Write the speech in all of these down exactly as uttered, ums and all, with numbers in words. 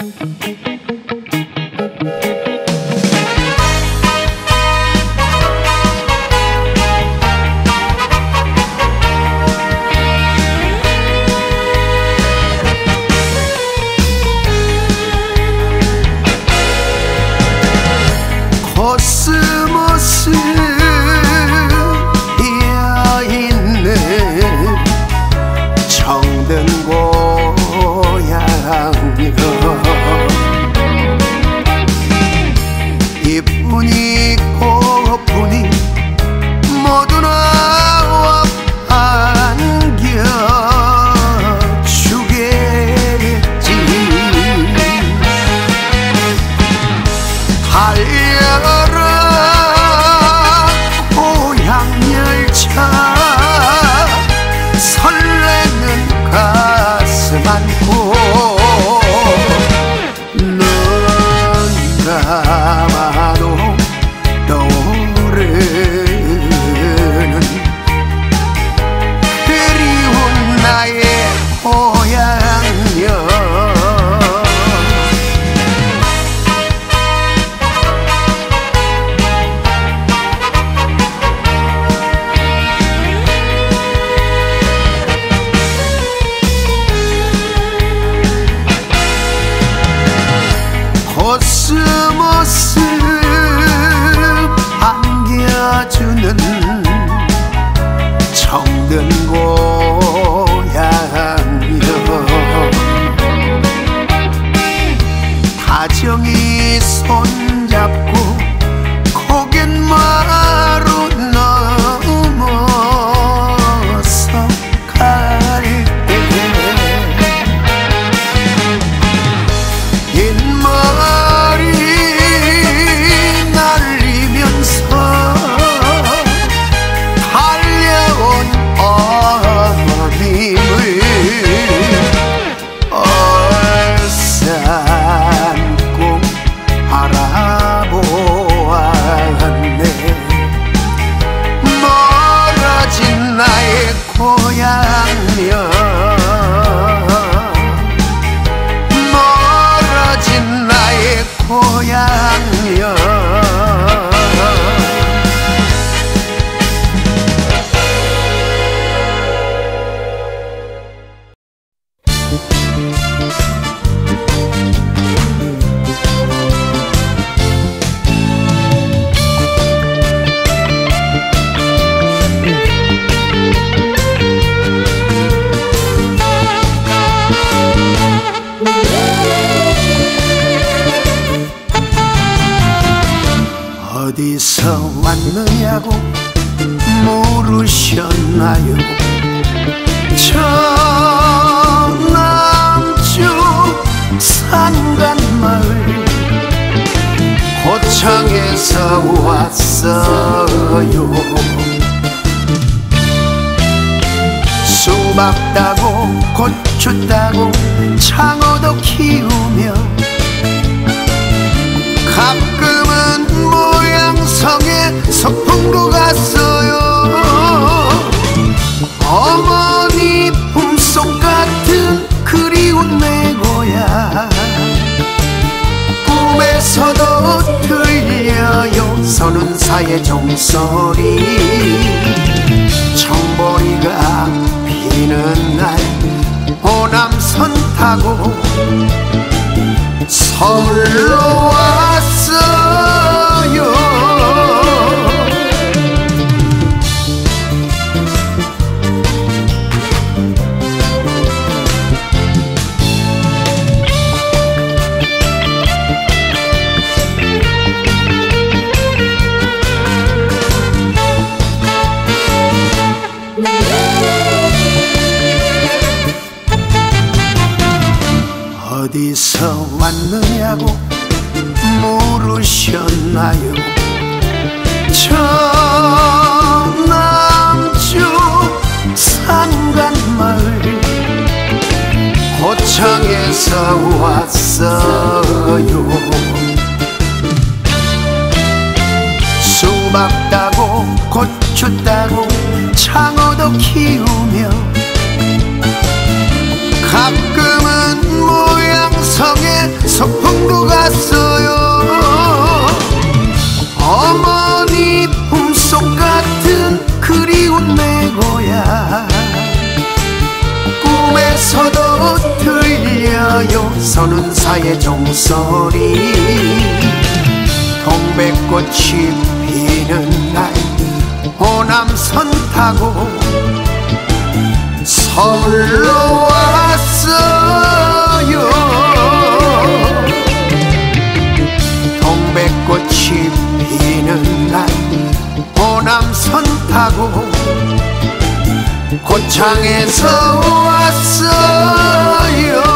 코스모스 피어있는 정든 고향이여 이뿐이 꽃뿐이 모두 나와 안겨주겠지 달려라 고향열차 설레는 가슴 안고 눈 감아도 떠오르는 그리운 나의 고향여 코스모스 안겨주는 정든 고향이여 다정히 손잡고 고갯마루 넘어서 갈 때 흰머리 날리면서 달려온 어머님을 얼싸안고 바라보았네 멀어진 나의 고향여 멀어진 나의 고향여 어디서 왔느냐고 물으셨나요? 저 남쪽 산간마을 고창에서 왔어요. 수박 따고 고추 따고 장어도 키우며 가끔은 모양성에 소풍도 갔어요. 어머니 품속 같은 그리운 내 고향 꿈에서도 들려요. 서른사의 종소리 청보리가 피는 날 호남선 타고 서울로 왔어요. 어디서 왔느냐고 물으셨나요? 저 남쪽 산간마을 고창에서 왔어요. 수박 따고 고추 따고 장어도 키우며 가끔은 모양성에 소 서른사의 종소리 동백꽃이 피는 날 호남선 타고 서울로 왔어요. 동백꽃이 피는 날 호남선 타고 고창에서 왔어요.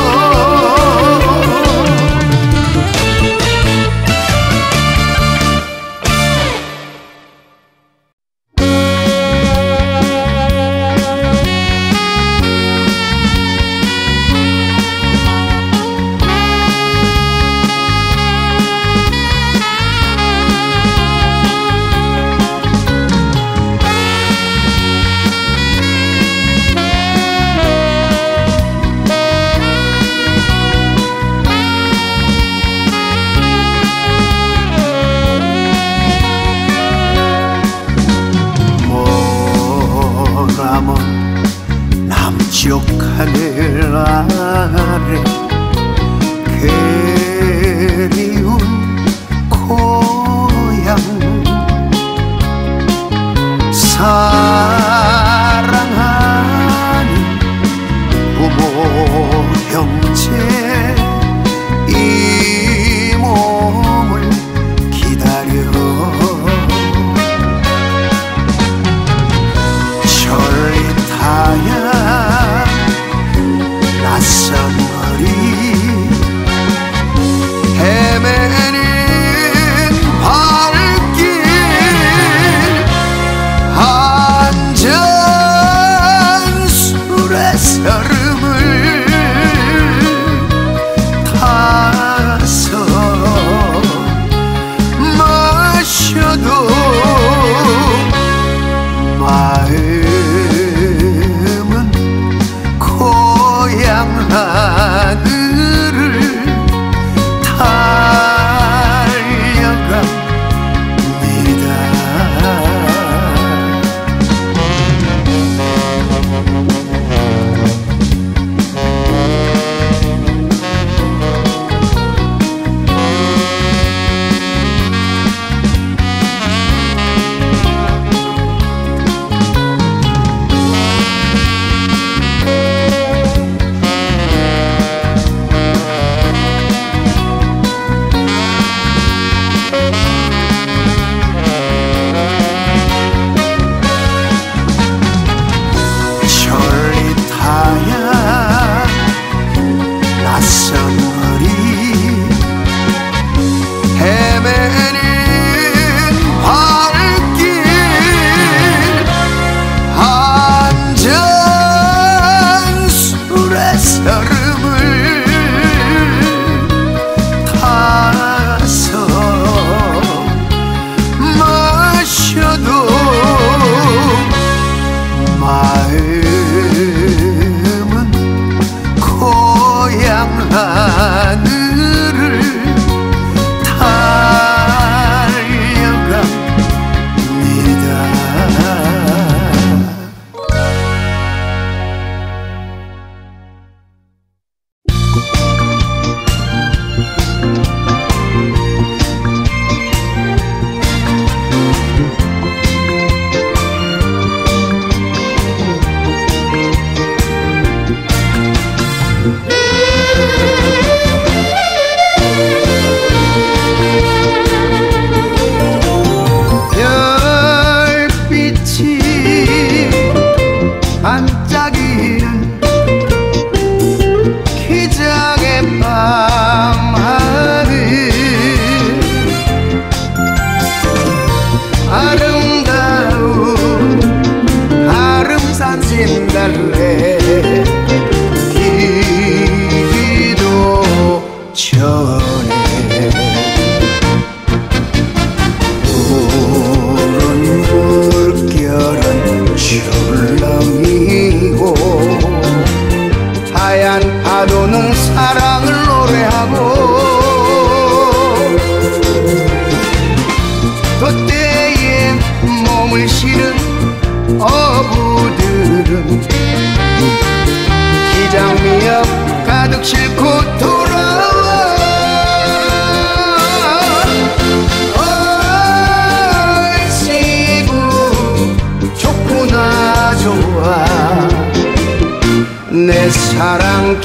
사랑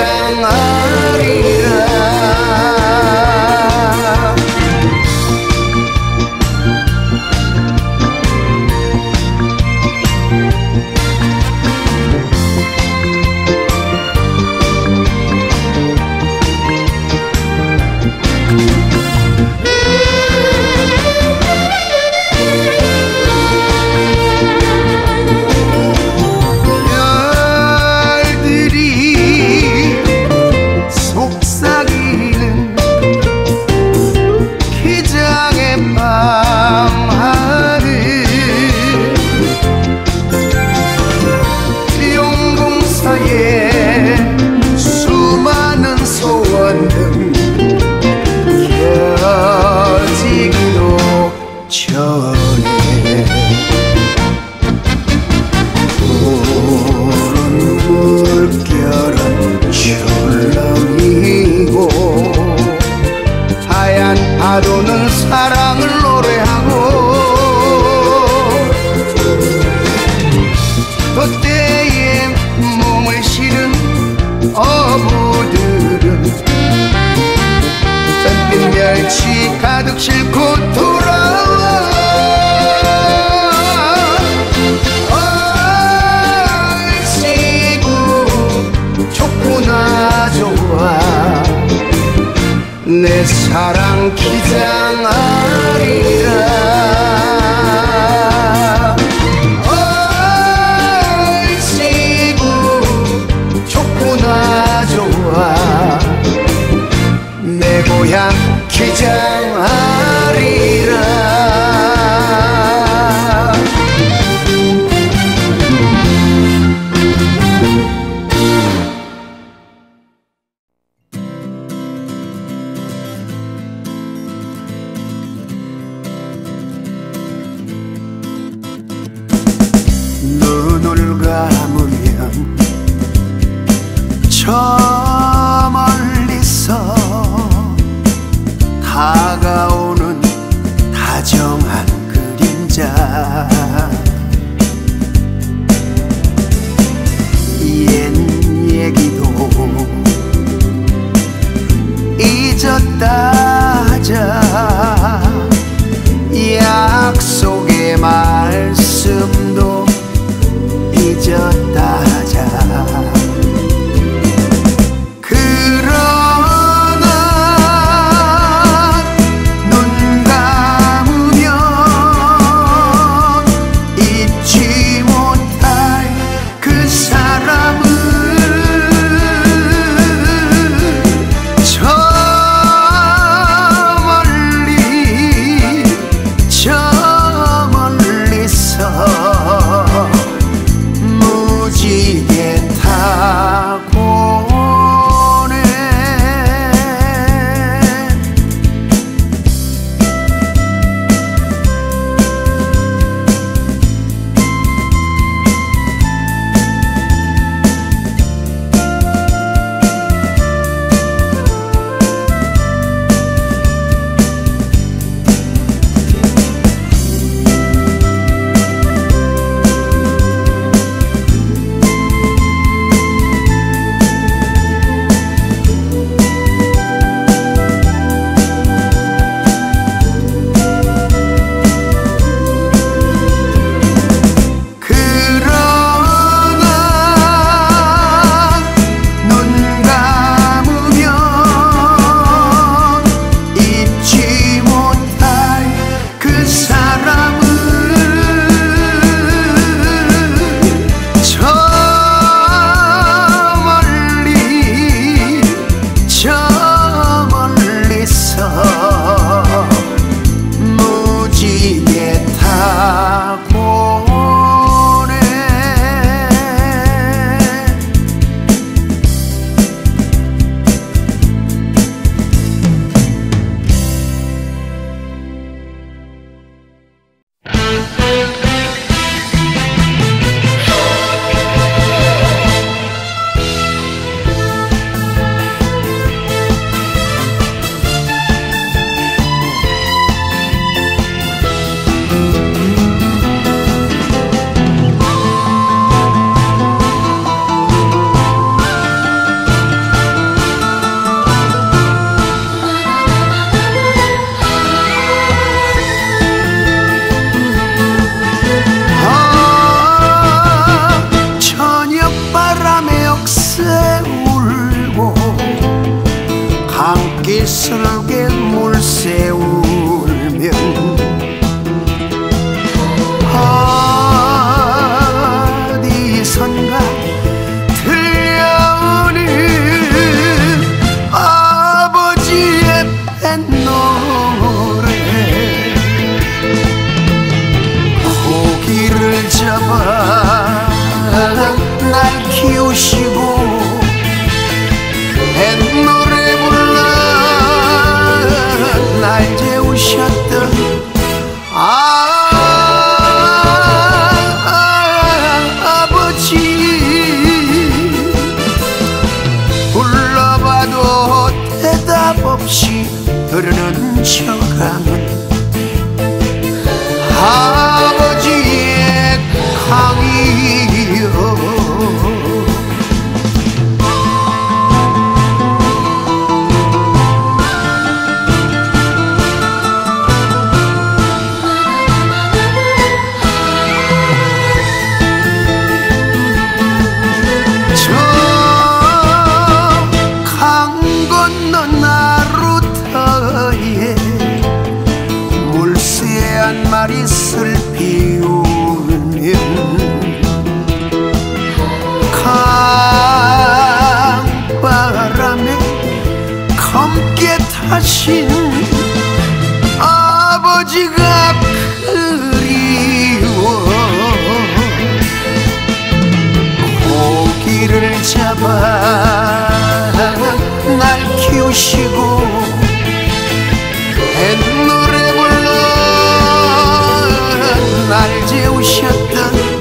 기장하리라. 파도는 사랑을 노래하고 돛대에 몸을 실은 어부들은 썬빛 멸치 가득 싣고 돌아와. 얼씨구 좋구나 좋아 내 사랑 기장하리라. 얼씨구 좋구나 좋아 내 고향 기장하리라. 눈을 감으면 저 멀리서 다가오는 다정한 그림자. 옛 얘기도 잊었다 하자. 약속의 말씀도 잊었다 하자. 그러나 눈 감으면 잊지 못할 그 사람을 저 멀리 저 멀리서 무지개 타고 오네. 이슬게 물새 울면 어디선가 들려오는 아버지의 뱃노래 고기를 잡아 날 키우시고 뱃노래 불러 날 재우셨던 아, 아, 아버지 불러봐도 대답 없이 흐르는 저강은 아버지의 강이요. 한 마리 슬피우면 강바람에 검게 타신 아버지가 그리워 고기를 잡아 날 키우시고 뱃노래 날 재우셨던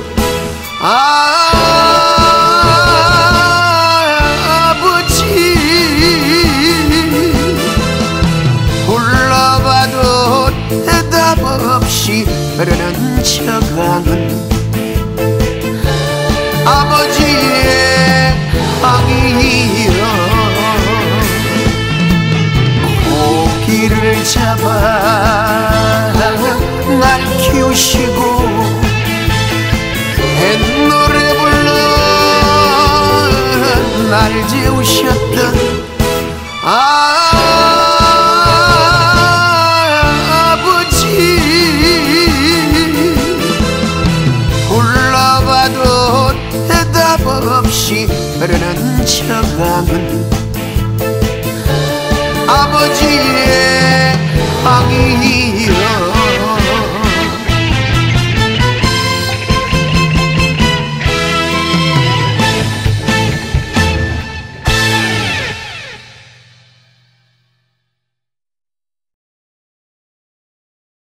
아버지 불러봐도 대답 없이 흐르는 저강은 아버지의 강이여. 고기를 잡아 날 키우시고 뱃노래 불러 날 재우셨던 아버지 불러봐도 대답 없이 흐르는 저강은 아버지의 강이여.